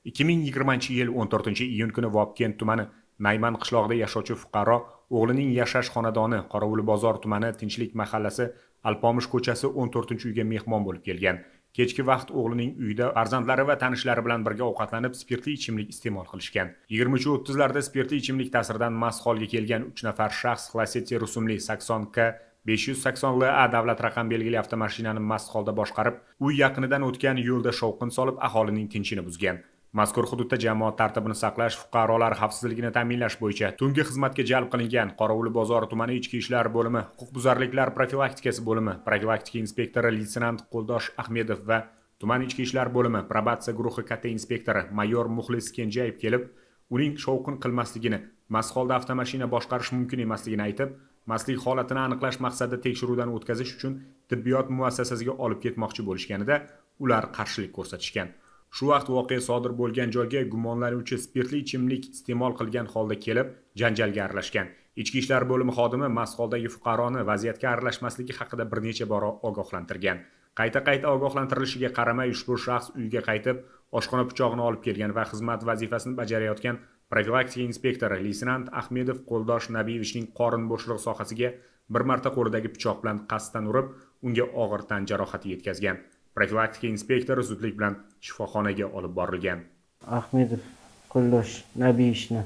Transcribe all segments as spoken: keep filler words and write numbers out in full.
ikki ming yigirmanchi yil o'n to'rtinchi iyun kuni Vobkent tumani Nayman qishlog'ida yashovchi fuqaro o'g'lining yashash xonadoni Qorovulbozor tumani Tinchlik mahallasi Alpomish ko'chasi o'n to'rtinchi uyga mehmon bo'lib kelgan. Kechki vaqt o'g'lining uyida farzandlari va tanishlari bilan birga ovqatlanib, spirtli ichimlik iste'mol qilishgan. yigirma uch o'ttizlarda spirtli ichimlik ta'siridan mast holga kelgan uch nafar shaxs Lacetti rusumli sakson K besh yuz sakson L A davlat raqam belgili avtomashinani mast holda boshqarib, uy yaqinidan o'tgan yo'lda shovqin solib, aholining tinchini buzgan. Mazkur hududda jamoat tartibini saqlash, fuqarolar xavfsizligini ta'minlash bo'yicha tungi xizmatga jalb qilingan Qorovulbozor tumani Ichki ishlar bo'limi, huquqbuzarliklar profilaktikasi bo'limi, profilaktika inspektori leytenant Qo'ldosh Ahmedov va tuman Ichki ishlar bo'limi probatsiya guruhi katta inspektori mayor Muxlis Kenjayev kelib, uning shovqin qilmasligini, mast holda avtomashina boshqarish mumkin emasligini aytib, mastlik holatini aniqlash maqsadida tekshiruvdan o'tkazish uchun tibbiyot muassasasiga olib ketmoqchi bo'lishganida ular qarshilik ko'rsatishgan. Shu vaqt voqea sodir bo'lgan joyga gumonlanuvchi spirtli ichimlik iste'mol qilgan holda kelib, janjalga aralashgan. Ichki ishlar bo'limi xodimi mast holdagi fuqaroni vaziyatga aralashmasligi haqida bir necha bor ogohlantirgan. Qayta-qayta ogohlantirilishiga qaramay ushbu shaxs uyga qaytib, oshxona pichog'ini olib kelgan va xizmat vazifasini bajarayotgan profilaktika inspektori leytenant Ahmedov Qo'ldosh Nabiyevichning qorin bo'shlig'i sohasiga bir marta qo'lidagi pichoq bilan qasddan urib, unga og'ir tan jarohati yetkazgan. Profilaktika inspektori zudlik bilan shifoxonaga olib borilgan. Ahmedov Qo'ldosh Nabiyevichni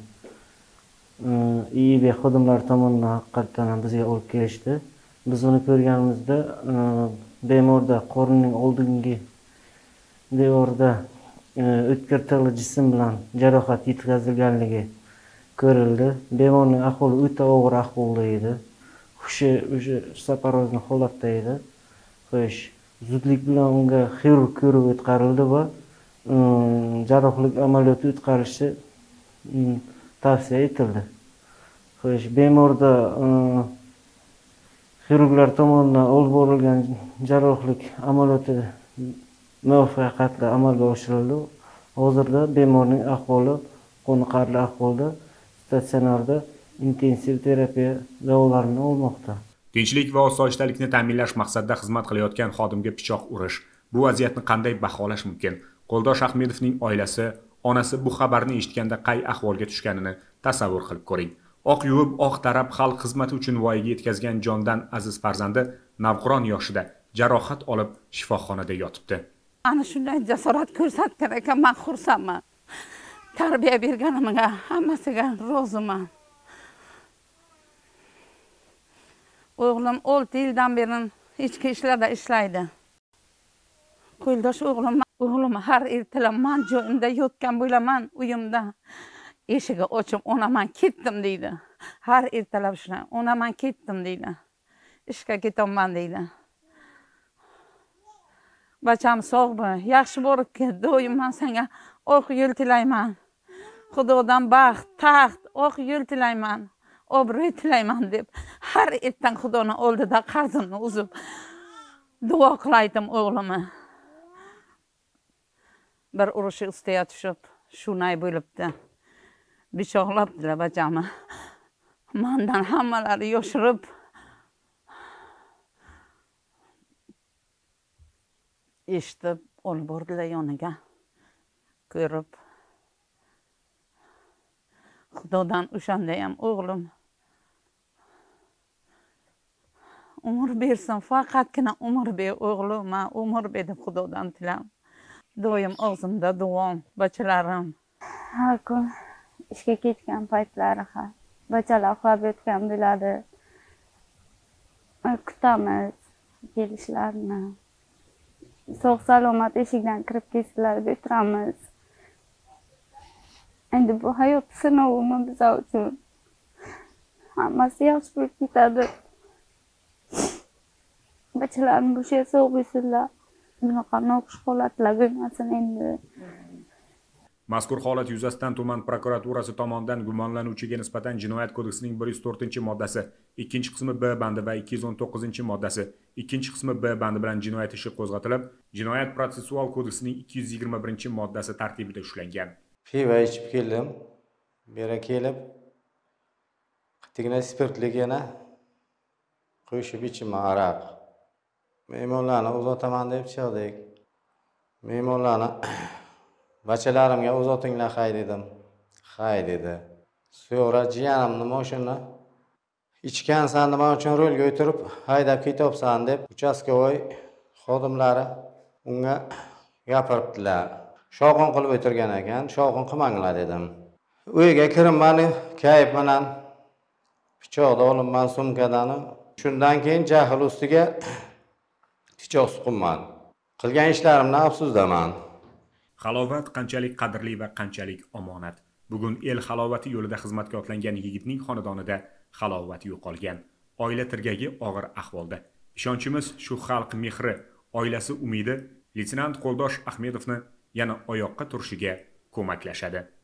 I I B xodimlari tomonidan haqiqatan bizga olib kelishdi. Biz uni ko'rganimizda bemorda qornining oldingi devorida o'tkir tig'li jism bilan jarohat yetkazilganligi ko'rildi. Bemorning ahvoli o'ta og'ir ahvolda edi. Hushi o'sha saparozli holatda edi. Xo'sh, zudlik bilan unga xirurg ko'rib o'tqarildi va jarrohlik amaliyoti o'tkazilishi tavsiya etildi. Xo'sh, bemorda xirurglar tomonidan olib borilgan jarrohlik amaliyoti muvaffaqiyatli amalga oshirildi. Hozirda bemorning ahvoli qoniqarli ahvolda statsionarda intensiv terapiya davolarini olmoqda. Tinchlik va osoyishtalikni ta'minlash maqsadida xizmat qilayotgan xodimga pichoq urish. Bu vaziyatni qanday baholash mumkin? Qo'ldosh Ahmedovning oilasi, onasi bu xabarni eshitganda qay ahvolga tushganini tasavvur qilib ko'ring. Oq yuvib, oq tarab xalq xizmati uchun voyaga yetkazgan jondan aziz farzandi navqiron yoshida jarohat olib shifoxonada yotibdi. Ana shunday jasorat ko'rsatgan ekan, men xursandman. Tarbiya berganimga hammasiga roziman. O'g'lim olti yildan beri ichki ishlarda ishlaydi. Qo'ldosh o'g'lim, o'g'lim har ertalab men joyimda yotgan bo'laman, uyimda. Eshigi ochib, "Ona, men ketdim" deydi. Har ertalab shunday, "Ona, men ketdim" deydi. Ishga ketaman deydi. Bacham sog'mi, yaxshi borib ket, doim men senga oq yo'l tilayman. Xudodan baxt, taxt, oq yo'l tilayman. Obro'y tilayman deb har ertang Xudoni oldida qarzimni uzib duo qilaydim o'g'limni. Bir urushi ustiga tushib, shunday bo'libdi. Bichoqlabdilar bachamni. Mendan hammalari yoshirib eshitib olib bordilar yoniga. Ko'rib Xudodan o'shanda ham o'g'lim umr bersin, faqatgina umr ber o'g'lim, men umr ber deb Xudodan tilam. Doim og'zimda duom, bachalarim. Har kun ishga ketgan paytlari ham bachalar uxlab yotgan bo'ladi. Kutamiz kelishlarini. Sog' salomat eshikdan kirib kelsalar deb turamiz. Endi bu hayot sinovimi biz uchun. Hammasi yaxshi bo'lib ketadi. Bachalarim bo'sha sog' bo'lsinlar. Bunaqa noxush holatlar bo'lmasin endi. Mazkur holat yuzasidan tuman prokuraturasi tomonidan gumonlanuvchiga nisbatan Jinoyat kodeksining bir yuz to'rtinchi moddasi, ikkinchi qismi B bandi va ikki yuz o'n to'qqizinchi moddasi, ikkinchi qismi B bandi bilan jinoyat ishi qo'zg'atilib, Jinoyat protsessual kodeksining ikki yuz yigirma birinchi moddasi tartibida ushlangan. Pivo ichib keldim. Bu yerga kelib, qattiqna spirtli yana qo'shib ichaman aroq. Mehmonlarni uzotaman deb chiqdik. Mehmonlarni Bachalarimga o'z otinglar hay dedim. Hay dedi. Sonra jiyanimni mashina ichgansan nima uchun rolga o'tirib haydab ketyapsan deb uchastkovoy xodimlari unga gapiribdilar. Shovqin qilib o'tirgan ekan, shovqin qilmanglar dedim. Uyga kirib mani kayib bilan pichoqni olinman sumkadan. Shundan keyin jahl ustiga pichoq suqimman. Qilgan ishlarimdan afsusdaman. Halovat qanchalik qadrli va qanchalik omonat. Bugun el halovati yo'lida xizmatga otlangan yigitning xonadonida halovat yo'qolgan. Oila tirgagi og'ir ahvolda. Ishonchimiz shu xalq mehri, oilasi umidi leytenant Qo'ldosh Ahmedovni yana oyoqqa turishiga ko'maklashadi.